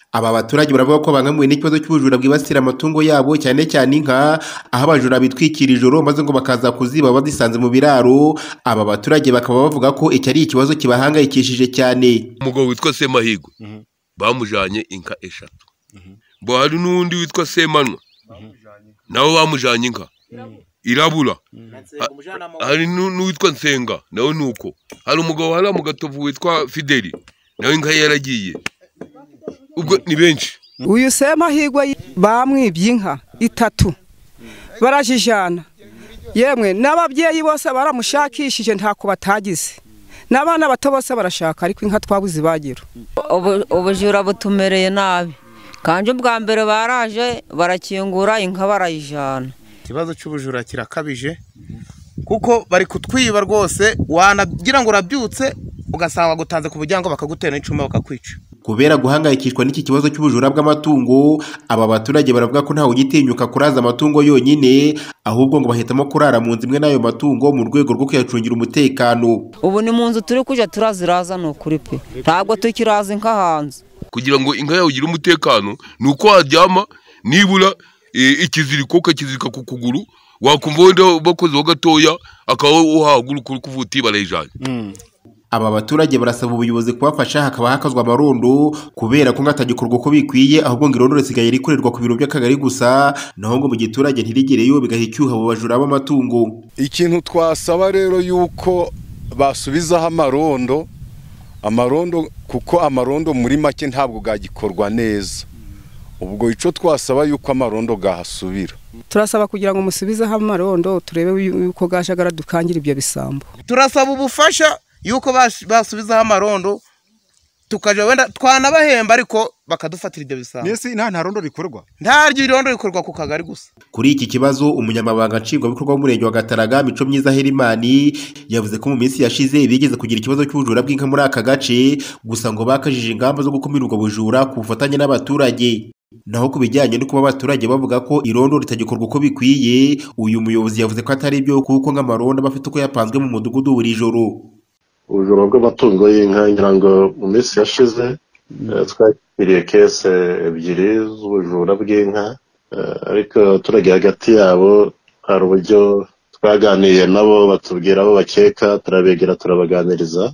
Aba baturage baravuga ko bangamiwe n'ikibazo cy'ubujura bwibasira amatungo yabo cyane cyane inka, aho abajura bitwikira ijoro maze ngo bakaza kuziba bazisanze mu biraro. Aba baturage bakaba bavuga ko iki ari ikibazo kibahangayikishije cyane. Umugabo witwa Semahirwe bamujanye inka 3, bo hari n'undi witwa Semanwa nawe bamujanye inka irabura, hari n'uwitwa Nsenga nawe nuko, hari umugabo hari mu Gatovu witwa Fideli nawe inka yaragiye. Ubwo ni benshi. Uyu Semahirwe bamwibye inka 3 barajijana, yemwe n'ababyeyi bose baramushakishije ntako batagize, n'abana bato bose barashaka ariko inka twabuze bagira. Ubujura butumereye nabi kanje ubwa mbere baraje barakingura inka barayijana. Ikibazo cy'ubujura kirakabije kuko bari kutwiba rwose, wanagira ngo urabyutse ugasanga gutanze ku buryango bakagutera n'icuma bakakwica. Kubera guhangayikishwa n'iki kibazo cy'ubujura bw'amatungo, aba baturage baravuga ko ntawe ugitinyuka kuraza amatungo yonyine, ahubwo ngo bahitamo kurara mu nzu imwe n'ayo matungo mu rwego rwo kuyacungira umutekano. Ubu ni mu nzu turi kuja turaziraza no kuri pe, ntabwo tukiraza inka hanze. Kugira ngo inka yawe ugire umutekano nuko waryama, nibura ikiziriko ukakizirika ku kuguru, wakumva wenda bakozeho gatoya akaba uhaguruka kuvuti barayijanye. Aba baturage barasaba ubuyobozi kubafasha hakaba hakazwa amarondo, kubera ko ngatagikorwa uko bikwiye, ahubwo ngo irondo risigaye rikorerwa ku biro by'akagari gusa, naho ngo mu giturage ntirigereyo bigaha icyuha abo bajura b'amatungo. Ikintu twasaba rero yuko basubizaho amarondo kuko amarondo muri make ntabwo gagikorwa neza. Ubwo ico twasaba yuko amarondo gahasubira. Turasaba kugira ngo musubizeho amarondo turebe yuko gashagara dukangira ibyo bisambo. Turasaba ubufasha yuko basubizaho amarondo tukaje wenda twanabahemba ariko bakadufatira ibyo bisambo. Nese nta rondo rikorwa, ntaryo irondo rikorwa ku kagari gusa. Kuri iki kibazo umunyamabanga nshingwabikorwa w'umurenge wa Gataraga Mico Myiza Herimani yavuze ko mu minsi yashize bigeze kugira ikibazo cy'ubujura bw'inka muri aka gace, gusa ngo bakajije ingamba zo gukumira ubwo bujura ku bufatanye n'abaturage. Naho kubijyanye no kuba abaturage bavuga ko irondo ritagikorwa uko bikwiye, uyu muyobozi yavuze ko atari byo kuko nk'amarondo bafite uko yapanzwe mu mudugudu buri joro. Ubujura bw'amatungo y'inka ngira ngo mu minsi yashize twakiriye kese 2 z'ubujura bw'inka, ariko abaturage hagati yabo hari uburyo twaganiriye nabo batubwira abo bakeka, turabegera turabaganiriza,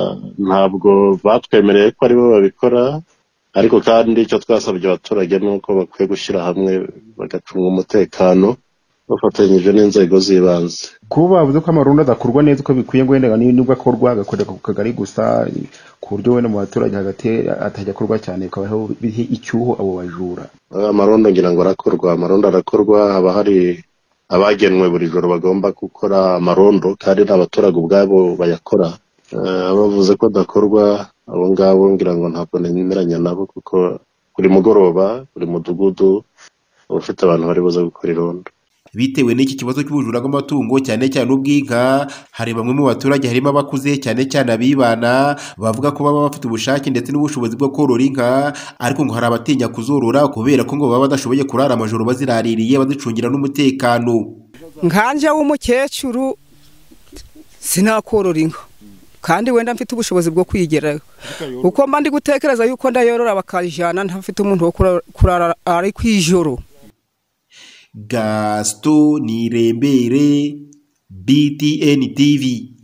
ntabwo batwemereye ko aribo babikora, ariko kandi icyo twasabye abaturage nuko bakwiye gushyira hamwe bagacunga umutekano bafatanyije n'inzego z'ibanze. Kuba bavuze ko amarondo adakorwa neza uko bikwiye ngo wenda nibwo akorwa agakoreka ku kagari gusa, ku buryo wenda mu baturage hagati atajya akorwa cyane bikabaho icyuho abo bajura. Amarondo ngira ngo amarondo arakorwa, haba hari abagenwe buri joro bagomba gukora amarondo kandi n'abaturage ubwabo bayakora. Abavuze ko adakorwa abo ngabo ngira ngo ntabwo nemeranya nabo, kuko buri mugoroba buri mudugudu ufite abantu bari buze gukora irondo. Bitewe n'iki kibazo cy'ubujura bw'amatungo cyane cyane ubw'inka, hari bamwe mu baturage harimo abakuze cyane cyane abibana bavuga ko baba bafite ubushake ndetse n'ubushobozi bwo korora inka, ariko ngo hari abatinya kuzorora kubera ko ngo baba badashoboye kurara amajoro baziraririye bazicungira n'umutekano. Nkanje w'umukecuru sinakorora inka kandi wenda mfite ubushobozi bwo kwigeraho, uko mba ndi gutekereza yuko ndayorora bakajana ntafite umuntu wo kurara ari kwijoro. Gaston Nirembere, BTN TV.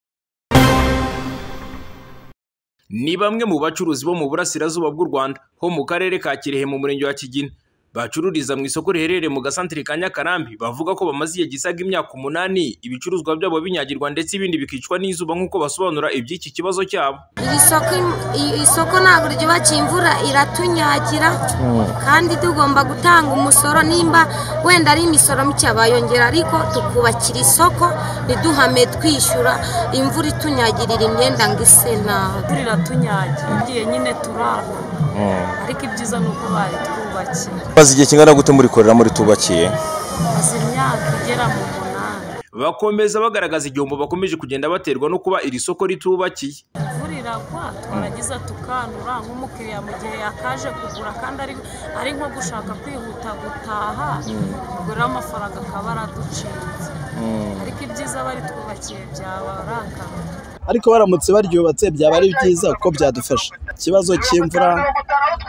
Ni bamwe mu bacuruzi bo mu burasirazuba bw'u Rwanda ho mu karere ka Kirehe mu murenge wa Kigina bacururiza mu isoko riherereye mu gasantere ka Nyakarambi, bavuga ko bamaze igihe gisaga imyaka 8 ibicuruzwa byabo binyagirwa ndetse ibindi bikicwa n'izuba nk'uko basobanura iby'iki kibazo cyabo. Isoko ntabwo ryubakiye, imvura iratunyagira kandi tugomba gutanga umusoro, nimba wenda ari imisoro mike bayongera ariko tukubakira isoko ntiduhame twishyura, imvura itunyagirira imyenda ngo ise nabi. Turatunyagiye nyine turara, ariko ibyiza nuko bari twubakiye. Bazi igihe kingana gute muri korera muri tubakiye? Bazi imyaka igera mu 8. Bakomeza bagaragaza igihombo bakomeje kugenda baterwa no kuba iri soko ritubakiye. Iragwa twaragiza tukanura nk'umukiriya mu gihe yakaje kugura kandi ari nko gushaka kwihuta gutaha, ubwo rero amafaranga akaba araducitse, ariko ibyiza bari twubakiye byabaranga. Ariko baramutse baryubatse byaba ari byiza kuko byadufasha. Ikibazo cy'imvura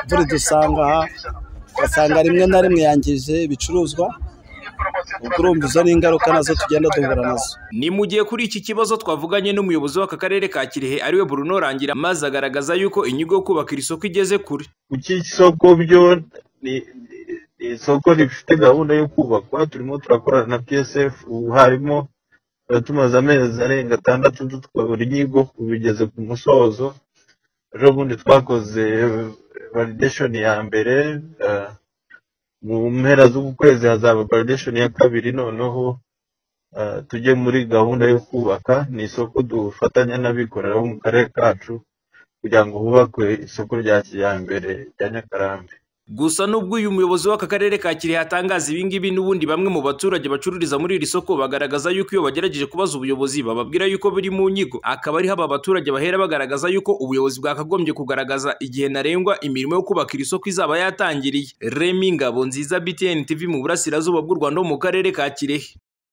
imvura idusanga aha ugasanga rimwe na rimwe yangije ibicuruzwa, ubwo urumva izo ni ingaruka nazo tugenda duhura nazo. Ni mu gihe kuri iki kibazo twavuganye n'umuyobozi w'aka karere ka Kirehe ariwe Bruno Rangira, maze agaragaza yuko inyigo yo kubaka iri soko igeze kure. Kuki isoko byo ni isoko rifite gahunda yo kubakwa, turimo turakorana na PSF, ubu harimo tumaze amezi arenga 6 dukora inyigo, kubigeze ku musozo. Ejo bundi twakoze validation ya mbere, mu mpera z'ukwezi hazaba validation ya kabiri, noneho tujye muri gahunda yo kubaka. Ni isoko dufatanya n'abikorera bo mu karere kacu kugira ngo hubakwe isoko rya kijyambere rya Nyakarambi. Gusa nubwo uyu muyobozi w'aka karere ka Kirehe atangaza ibingibi, n'ubundi bamwe mu baturage bacururiza muri iri soko bagaragaza yuko iyo bagerageje kubaza ubuyobozi bababwira yuko biri mu nyigo, akaba ari haba abaturage bahera bagaragaza yuko ubuyobozi bwakagombye kugaragaza igihe ntarengwa imirimo yo kubaka iri soko izaba yatangiriye. Remy Ngabonziza, BTN TV mu burasirazuba bw'u Rwanda mu karere ka Kirehe.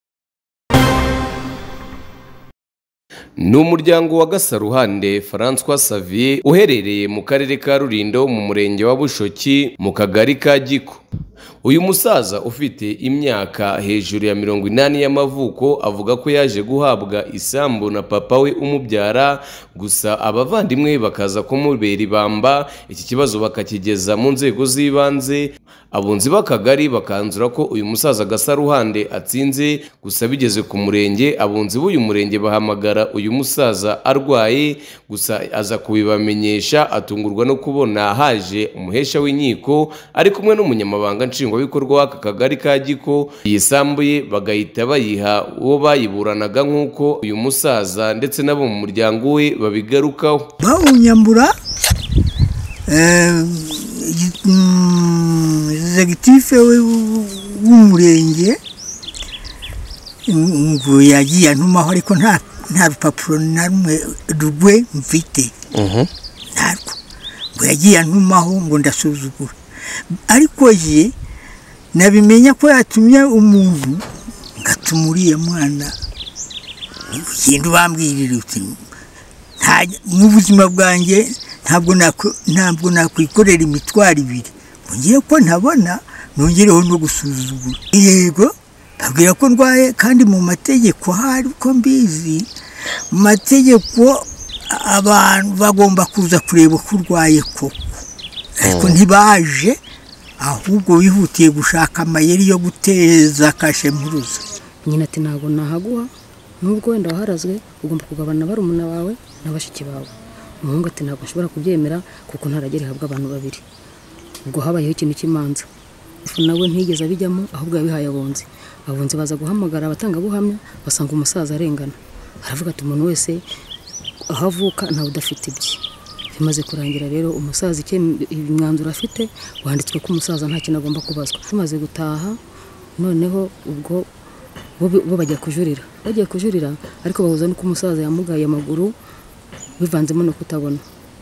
Ni umuryango wa Gasaruhande François Xavier uherereye mu karere ka Rulindo mu murenge wa Bushoki mu kagari ka Giko. Uyu musaza ufite imyaka hejuru ya 80 y'amavuko avuga ko yaje guhabwa isambu na papa we umubyara, gusa abavandimwe bakaza kumubera ibamba, iki kibazo bakakigeza mu nzego z'ibanze. Abunzi b'akagari bakanzura ko uyu musaza Gasaruhande atsinze, gusa bigeze ku murenge, abunzi b'uyu murenge bahamagara uyu musaza arwaye, gusa aza kubibamenyesha, atungurwa no kubona haje umuhesha w'inkiko ari kumwe n'umunyamabanga nshingwabikorwa w'aka kagari ka Giko. Iyi sambu ye bagahita bayiha uwo bayiburanaga, nk'uko uyu musaza ndetse n'abo mu muryango we babigarukaho. Bawunyambura executive w'umurenge ngo yagiye antumaho, ariko nta rupapuro na rumwe rwe mfite. Ntarwo ngo yagiye antumaho ngo ndasuzugura, ariko je nabimenya ko yatumye umuntu ngatuma uriya mwana ugenda ubambwirira uti mu buzima bwanjye ntabwo nakwikorera imitwaro ibiri, ngiye ko ntabona nongereho no gusuzugura. Yego babwira ko ndwaye, kandi mu mategeko hari uko mbizi, mu mategeko abantu bagomba kuza kureba ko urwaye koko, ariko ntibaje, ahubwo wihutiye gushaka amayeri yo guteza kashe mpuruza. Nyina ati ntabwo nahaguha, nubwo wenda waharazwe ugomba kugabana barumuna bawe n'abashiki bawe. Umuhungu ati ntabwo nshobora kubyemera kuko ntaragera habwa abantu babiri. Ubwo habayeho ikintu cy'imanza, nawe ntigeze abijyamo, ahubwo yabihaye abunzi. Abunzi baza guhamagara abatangabuhamya, basanga umusaza arengana. Aravuga ati umuntu wese aho avuka ntawe udafite ibye. Bimaze kurangira rero umusaza imyanzuro afite wanditswe ko umusaza nta kintu agomba kubazwa. Bimaze gutaha noneho ubwo bo bajya kujurira. Bagiye kujurira ariko bahuza nuko umusaza yamugaye amaguru bivanzemo no kutabona.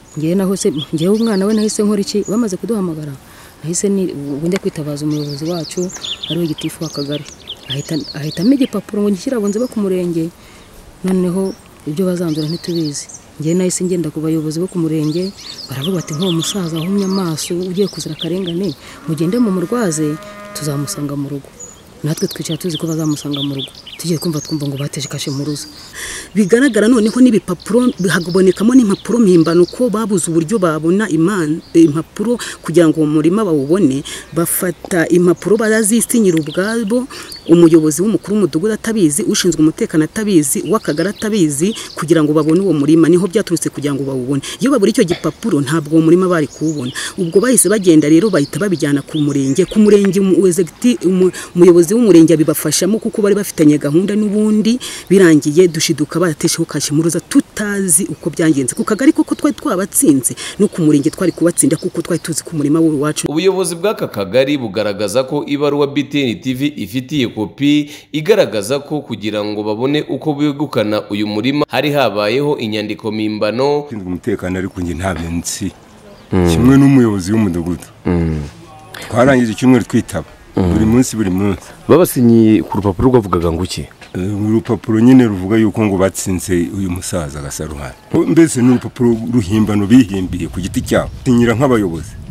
Ngewe umwana we nahise nkora iki, bamaze kuduhamagara nahise ubundi kwitabaza umuyobozi wacu ari igitifu w'akagari, ahitamo igipapuro ngo ngishyira abunzi bo ku murenge. Noneho ibyo bazanzura ntitubizi. Ngewe nahise ngenda ku bayobozi bo ku murenge, baravuga bati nk'uwo musaza ahumye amaso ugiye kuzira akarengane, mugende mu murwaze tuzamusanga mu rugo. Natwe twicara tuzi ko bazamusanga mu rugo, tugiye kumva ngo bateje kashe mpuruza. Bigaragara noneho n'ibipapuro hagabonekamo n'impapuro mpimbano ko babuze uburyo babona impapuro kugira ngo umurima bawubone. Bafata impapuro barazisinyira ubwabo, umuyobozi w'umukuru w'umudugudu atabizi, ushinzwe umutekano atabizi, w'akagara atabizi, kugira ngo babone uwo murima. Niho byaturutse kugira ngo bawubone. Iyo babura icyo gipapuro ntabwo uwo murima bari kuwubona. Ubwo bahise bagenda rero bahita babijyana ku murenge. Ku murenge umuyobozi w'umurenge abibafashamo kuko bari bafitanye gahunda, n'ubundi birangiye dushiduka baratesheho kashe mpuruza tutazi uko byangenze. Ku kagari koko twari twabatsinze, no ku murenge twari kubatsinda kuko twari tuzi ku murima w'uwacu. Ubuyobozi bw'aka kagari bugaragaza ko ibaruwa BTN TV ifitiye kopi igaragaza ko kugira ngo babone uko begukana uyu murima hari habayeho inyandiko mimbano. Umutekano ariko nge ntabyo nzi, kimwe n'umuyobozi w'umudugudu. Twarangije icyumweru twitaba buri munsi babasinyiye ku rupapuro rwavugaga ngo iki? Urupapuro nyine ruvuga yuko ngo batsinze uyu musaza Gasaruhande. Mbese ni urupapuro ruhimbano bihimbiye ku giti cyabo, sinyira nk'abayobozi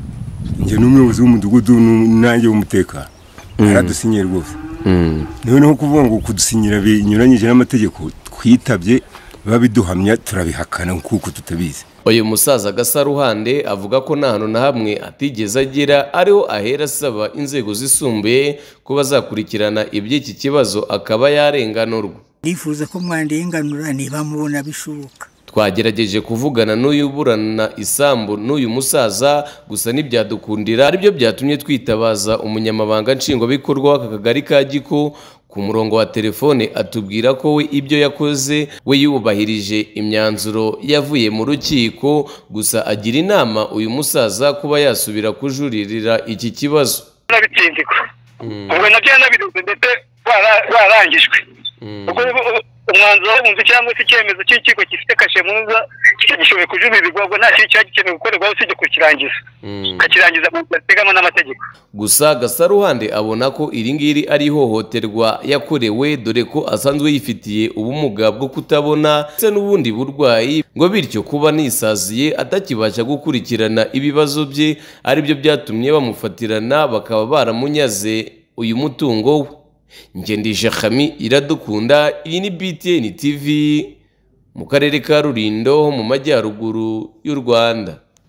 njye n'umuyobozi w'umudugudu nanjye w'umutekano aradusinyira rwose noneho kuvuga ngo kudusinyira binyuranyije n'amategeko twitabye babiduhamya turabihakana kuko tutabizi. Uyu musaza Gasaruhande avuga ko nta hantu na hamwe atigeze agera ariho ahera asaba inzego zisumbuye ko bazakurikirana iby'iki kibazo akaba yarenganurwa. Nifuza ko mwandenganura niba mubona bishoboka. Twagerageje kuvugana n'uyu burana isambu n'uyu musaza gusa ntibyadukundira aribyo byatumye twitabaza umunyamabanga nshingwabikorwa w'aka kagari ka Giko ku murongo wa telefone atubwira ko we ibyo yakoze we yubahirije imyanzuro yavuye mu rukiko gusa agira inama uyu musaza kuba yasubira kujuririra iki kibazo. Nabitsindiko ubwo nabyo nabiruze ndetse barangijwe umwanzuro w'umva cyangwa se icyemezo cy'ikiko gifite kashe muza gishoboye kujurirwa ubwo nta kintu cyagikeneye gukorerwa usibye kukirangiza kakirangiza mu mategeko n'amategeko. Gusa Gasaruhande abona ko iri ngiri ari ihohoterwa yakorewe dore ko asanzwe yifitiye ubumuga bwo kutabona ndetse n'ubundi burwayi ngo bityo kuba nisaziye atakibasha gukurikirana ibibazo bye aribyo byatumye bamufatirana bakaba baramunyaze uyu mutungo we. Ngendije Khami Iradukunda, iyi ni BTN TV mu karere ka Rulindo mu majyaruguru y'u Rwanda.